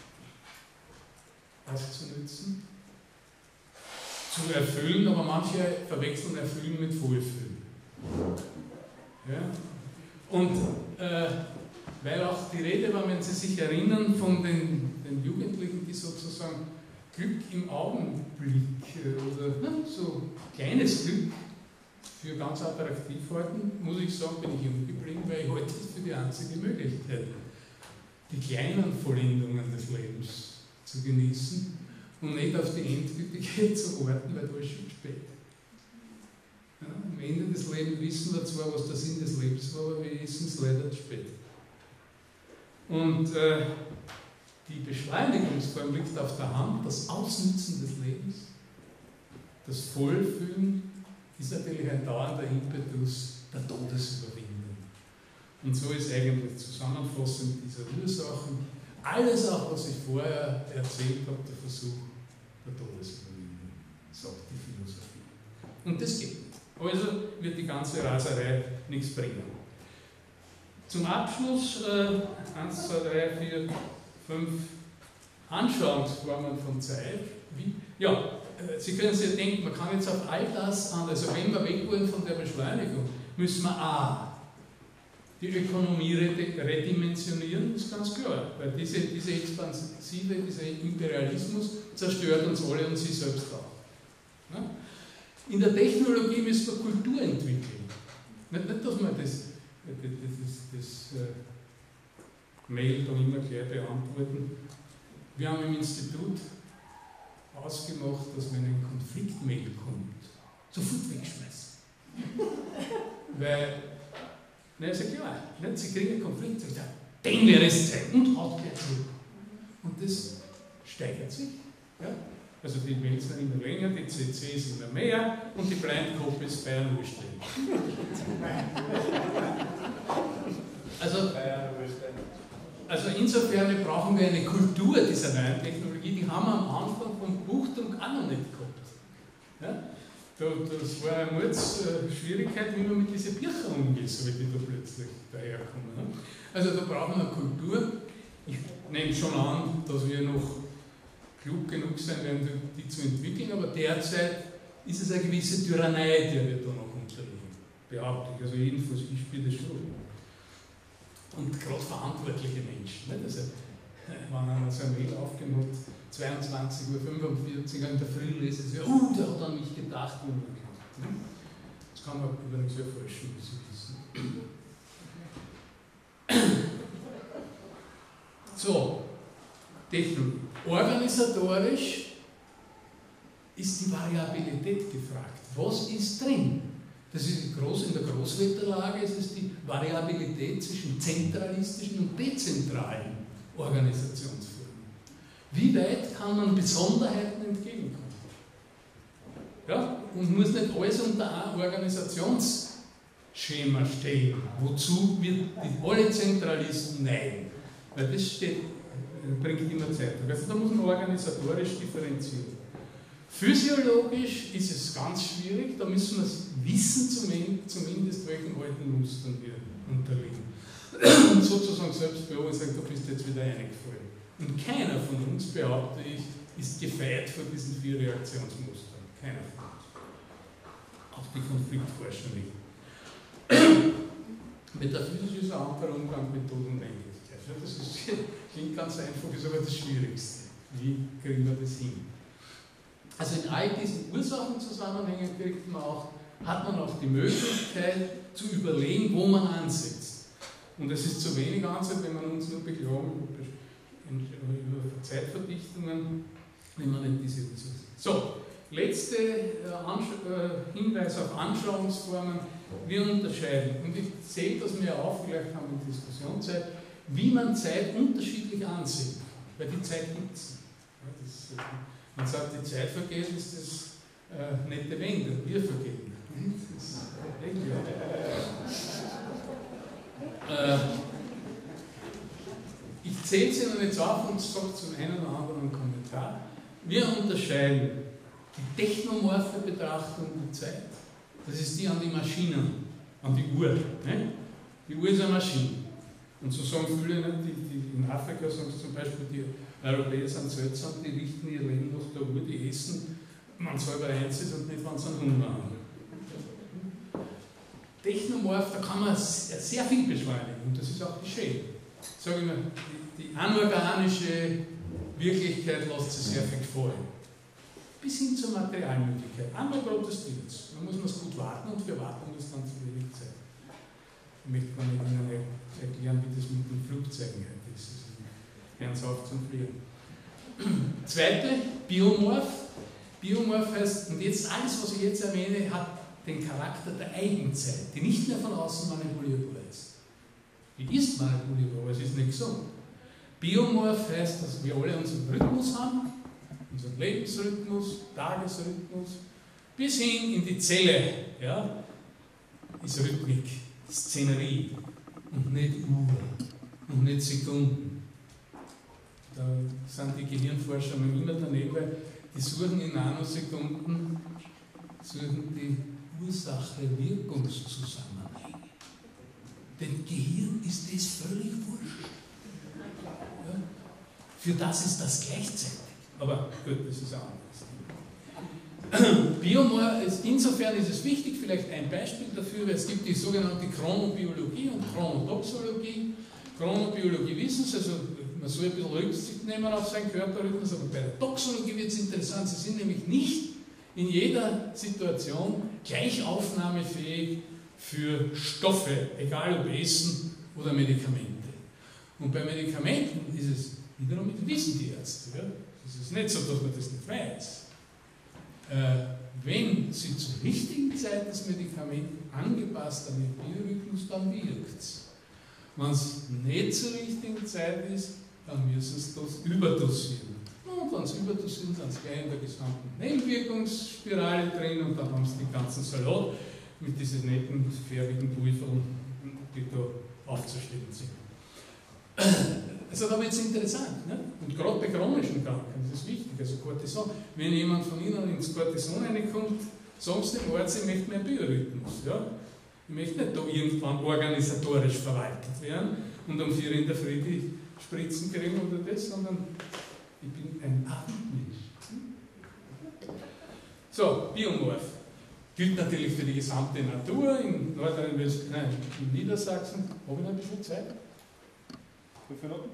auszunützen, zu erfüllen, aber manche verwechseln Erfüllen mit Vollfüllen. Ja? Und äh, weil auch die Rede war, wenn Sie sich erinnern, von den, den Jugendlichen, die sozusagen Glück im Augenblick oder ne, so kleines Glück für ganz attraktiv halten, muss ich sagen, bin ich jung geblieben, weil ich halte es für die einzige Möglichkeit, die kleinen Vollendungen des Lebens zu genießen und nicht auf die Endgültigkeit zu warten, weil da ist schon spät. Ja, am Ende des Lebens wissen wir zwar, was der Sinn des Lebens war, aber wir wissen es leider zu spät. Und äh, die Beschleunigungsform liegt auf der Hand, das Ausnutzen des Lebens, das Vollfühlen ist natürlich ein dauernder Impetus der Todesüberwindung. Und so ist eigentlich zusammenfassend dieser Ursachen alles auch, was ich vorher erzählt habe, der Versuch der Todesüberwindung, sagt die Philosophie. Und das geht nicht. Also wird die ganze Raserei nichts bringen. Zum Abschluss äh, eins, zwei, drei, vier, fünf Anschauungsformen von Zeit. Wie, ja, äh, Sie können sich denken, man kann jetzt auf all das an, also wenn wir weg wollen von der Beschleunigung, müssen wir A, die Ökonomie redimensionieren, ist ganz klar, weil diese, diese Expansive, dieser Imperialismus zerstört uns alle und Sie selbst auch. Ja? In der Technologie müssen wir Kultur entwickeln. Nicht, nicht dass man das Das, das, das, Mail dann immer gleich beantworten. Wir haben im Institut ausgemacht, dass wenn ein Konfliktmail kommt, sofort wegschmeißen. Weil, na ist ja klar, nicht? Sie kriegen einen Konflikt, sagt er, den wäre es Zeit und haut gleich zurück. Und das steigert sich. Ja? Also die Mails werden immer länger, die C Cs immer mehr und die Blind Copies feiern Urstellen. Also, also insofern brauchen wir eine Kultur dieser neuen Technologie, die haben wir am Anfang vom Buchdruck auch noch nicht gehabt. Ja? Das war eine Schwierigkeit, wie man mit diesen Büchern umgeht, so wie die da plötzlich daherkommen. Ne? Also da brauchen wir eine Kultur. Ich nehme schon an, dass wir noch klug genug sein werden, die zu entwickeln, aber derzeit ist es eine gewisse Tyrannei, der wir da noch unterliegen, behaupte ich. Also jedenfalls, ich spiele das schon. Und gerade verantwortliche Menschen. Nicht? Also, wenn einer so ein Mail aufgemacht hat, zweiundzwanzig Uhr fünfundvierzig in der Früh lese ich, oh, der hat an mich gedacht. Das kann man übrigens sehr forschen, wie Sie wissen. So, Technologie. Organisatorisch ist die Variabilität gefragt. Was ist drin? Das ist in der Großwetterlage ist es die Variabilität zwischen zentralistischen und dezentralen Organisationsformen. Wie weit kann man Besonderheiten entgegenkommen? Ja? Und muss nicht alles unter ein Organisationsschema stehen, wozu wir die, alle Zentralisten neigen. Weil das steht, bringt immer Zeit. Also da muss man organisatorisch differenzieren. Physiologisch ist es ganz schwierig, da müssen wir wissen zumindest, welchen alten Mustern wir unterliegen. Und sozusagen selbst beobachten, sagen, da bist du jetzt wieder reingefallen. Und keiner von uns, behaupte ich, ist gefeit vor diesen vier Reaktionsmustern. Keiner von uns. Auch die Konfliktforscher nicht. Metaphysisch ist ein anderer Umgang mit Tod und Endlichkeit. Das ist, klingt ganz einfach, ist aber das Schwierigste. Wie kriegen wir das hin? Also in all diesen Ursachenzusammenhängen kriegt man auch, hat man auch die Möglichkeit zu überlegen, wo man ansetzt. Und es ist zu wenig Ansatz, wenn man uns nur beklagen über Zeitverdichtungen, wenn man nicht diese Ressourcen. So, letzte äh, Hinweis auf Anschauungsformen. Wir unterscheiden, und ich sehe das mir auf, vielleicht haben wir Diskussionszeit, wie man Zeit unterschiedlich ansehen kann, weil die Zeit gibt es. Ja, man sagt, die Zeit vergeht, ist das äh, nette Wende, wir vergehen. Das ist äh, ich zähle es Ihnen jetzt auf und sage zum einen oder anderen Kommentar. Wir unterscheiden die technomorphe Betrachtung der Zeit. Das ist die an die Maschinen, an die Uhr. Ne? Die Uhr ist eine Maschine. Und so sagen viele, ne, die, die in Afrika sagen sie zum Beispiel, die Europäer sind seltsam, die richten ihr Leben nach der Uhr, die essen, wenn es halb eins ist und nicht, wenn sie einen Hunger haben. Technomorph, da kann man sehr viel beschleunigen und das ist auch die Schäde. Sage ich mal, die, die anorganische Wirklichkeit lässt sich sehr viel gefallen. Bis hin zur Materialmöglichkeit. Einmal protestiert es. Da muss man es gut warten und für Wartung ist dann zu wenig Zeit. Ich möchte mal Ihnen erklären, wie das mit den Flugzeugen heute ist. Hören Sie auf zum Fliegen. Zweite, Biomorph. Biomorph heißt, und jetzt alles, was ich jetzt erwähne, hat den Charakter der Eigenzeit, die nicht mehr von außen manipulierbar ist. Die ist manipulierbar, aber es ist nicht gesund. Biomorph heißt, dass wir alle unseren Rhythmus haben, unseren Lebensrhythmus, Tagesrhythmus, bis hin in die Zelle, ja, ist Rhythmik, Szenerie und nicht Uhr und nicht Sekunden. Da sind die Gehirnforscher noch immer daneben, weil die suchen in Nanosekunden, suchen die Ursache-Wirkungszusammenhänge. Dem Gehirn ist das völlig wurscht. Ja? Für das ist das gleichzeitig. Aber gut, das ist anders. Biomorph, insofern ist es wichtig, vielleicht ein Beispiel dafür, weil es gibt die sogenannte Chronobiologie und Chronotoxologie. Chronobiologie wissen Sie, also man soll ein bisschen Rücksicht nehmen auf seinen Körperrhythmus, aber bei der Toxologie wird es interessant, Sie sind nämlich nicht in jeder Situation gleich aufnahmefähig für Stoffe, egal ob Essen oder Medikamente. Und bei Medikamenten ist es wiederum, das wissen die Ärzte. Ja? Es ist nicht so, dass man das nicht weiß. Äh, wenn sie zur richtigen Zeit das Medikament angepasst an den Biorhythmus, dann wirkt es. Wenn es nicht zur richtigen Zeit ist, dann müssen sie das überdosieren. Und wenn sie überdosieren, sind sie gleich in der gesamten Nebenwirkungsspirale drin und dann haben sie den ganzen Salat mit diesen netten, färbigen Pulvern, die da aufzustellen sind. Also da wird es interessant. Ne? Und gerade bei chronischen Krankheiten ist es wichtig, also Cortison. Wenn jemand von Ihnen ins Cortison reinkommt, sagen Sie dem Arzt, ich möchte mehr Biorhythmus. Ja? Ich möchte nicht da irgendwann organisatorisch verwaltet werden und um vier in der Früh die Spritzen kriegen oder das, sondern ich bin ein Abendmensch. So, Biomorph. Gilt natürlich für die gesamte Natur in Nordrhein-Westfalen, nein, in Niedersachsen. Habe ich noch ein bisschen Zeit? Fünf Minuten?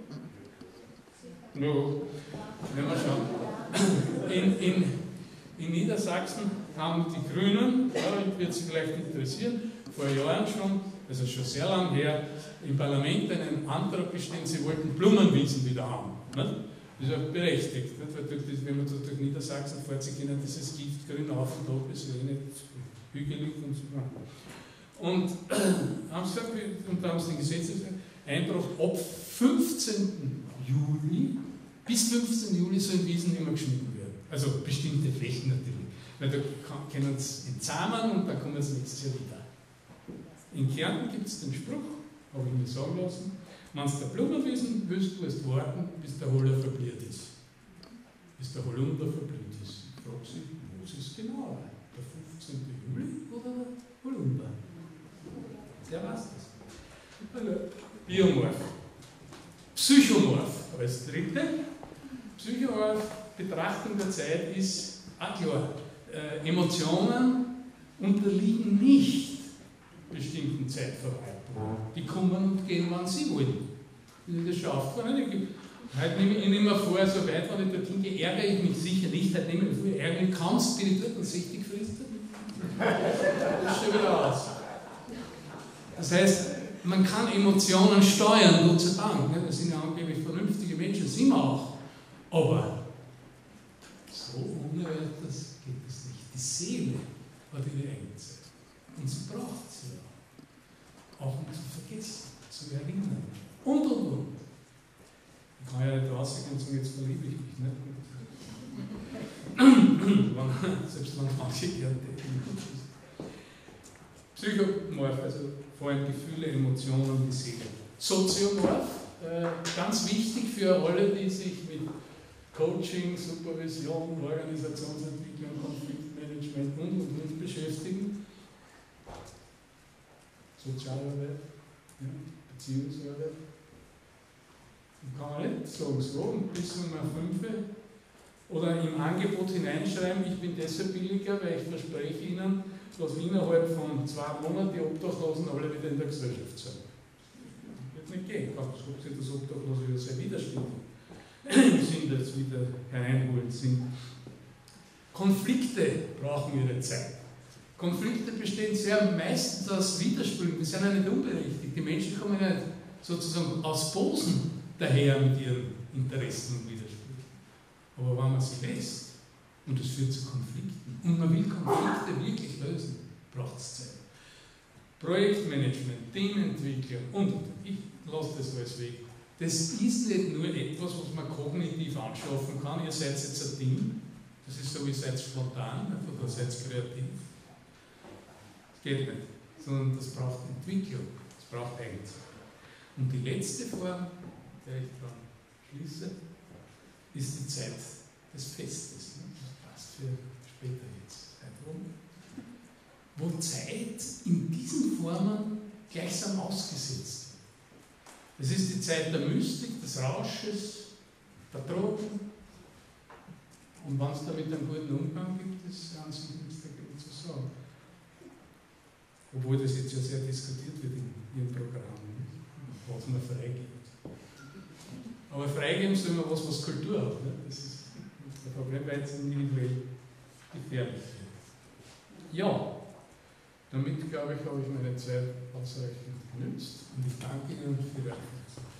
No, wenn wir schauen. In, in, in Niedersachsen haben die Grünen, ja, wird Sie vielleicht interessieren, vor Jahren schon, also schon sehr lang her, im Parlament einen Antrag gestellt, sie wollten Blumenwiesen wieder haben. Nicht? Das ist auch berechtigt, nicht? Weil durch, wenn man durch Niedersachsen fährt, sie gehen dieses Giftgrün auf und ab, ist ja eh nicht hügelig und so. Und äh, haben sie gesagt, und da haben sie den Gesetzeseinbruch ab fünfzehnten Juli bis fünfzehnten Juli sollen Wiesen immer geschnitten werden. Also bestimmte Flächen natürlich. Weil da kann, können sie entsamen und dann kommen sie nächstes Jahr wieder. In Kärnten gibt es den Spruch, habe ich mir sagen lassen, wenn du der Blumenwiesen willst, musst du warten, bis der Holler verbliert ist. Bis der Holunder verblüht ist. Ich frage sie, wo ist es genau? Der fünfzehnten Juli oder der Holunder? Der weiß das. Biomorph. Psychomorph als dritte. Psychomorph, Betrachtung der Zeit ist, ah klar, äh, Emotionen unterliegen nicht bestimmten Zeitverwaltungen. Die kommen und gehen, wann sie wollen. Wenn ich das schon aufgefallen, heute nehme ich immer vor, so weit, wenn ich dort hingehe, ärgere ich mich sicher nicht, heute nehme ich vor, ärgere ich kaum spirituell und sichtig fristet. Das ist schon wieder aus. Das heißt, man kann Emotionen steuern, Gott sei Dank. Das sind ja angeblich vernünftige Menschen, sind wir auch. Aber so ohne das geht es nicht. Die Seele hat ihre eigene Zeit. Und sie braucht sie ja. Auch um zu vergessen, zu erinnern. Und, und, und. Ich kann ja nicht rausgehen und sagen, jetzt verliebe ich mich. Nicht? Selbst wenn manche gern täten. Psychomorph, also vor allem Gefühle, Emotionen, die Seele. Soziomorph, äh, ganz wichtig für alle, die sich mit Coaching, Supervision, Organisationsentwicklung, Konfliktmanagement und und und beschäftigen. Sozialarbeit, ja, Beziehungsarbeit. Und kann man nicht sagen, so, und bis um fünf oder im Angebot hineinschreiben, ich bin deshalb billiger, weil ich verspreche Ihnen, dass innerhalb von zwei Monaten die Obdachlosen alle wieder in der Gesellschaft sind. Das wird nicht gehen. Ob Sie das Obdachlose wieder sehr widerständig im Sinn, dass wieder hereinholen sind. Konflikte brauchen ihre Zeit. Konflikte bestehen sehr meistens aus Widersprüchen, die sind ja nicht unberechtigt. Die Menschen kommen ja nicht sozusagen aus Posen daher mit ihren Interessen und Widersprüchen. Aber wenn man sie lässt, und es führt zu Konflikten, und man will Konflikte wirklich lösen, braucht es Zeit. Projektmanagement, Teamentwicklung und, ich lasse das alles weg. Das ist nicht nur etwas, was man kognitiv anschaffen kann. Ihr seid jetzt ein Team, das ist so, ihr seid spontan, oder seid kreativ. Das geht nicht, sondern das braucht Entwicklung, das braucht Eigenzeit. Und die letzte Form, der ich dann schließe, ist die Zeit des Festes. Das passt für später jetzt. Wo Zeit in diesen Formen gleichsam ausgesetzt wird. Es ist die Zeit der Mystik, des Rausches, der Drogen. Und wenn es da mit einem guten Umgang gibt, ist an sich nichts dagegen zu sagen. Obwohl das jetzt ja sehr diskutiert wird in Ihrem Programm, was man freigibt. Aber freigeben soll man was, was Kultur hat. Ne? Das ist das Problem, weil es individuell gefährlich wird. Ja, damit, glaube ich, habe ich meine Zeit ausreichend genützt und ich danke Ihnen für die Aufmerksamkeit.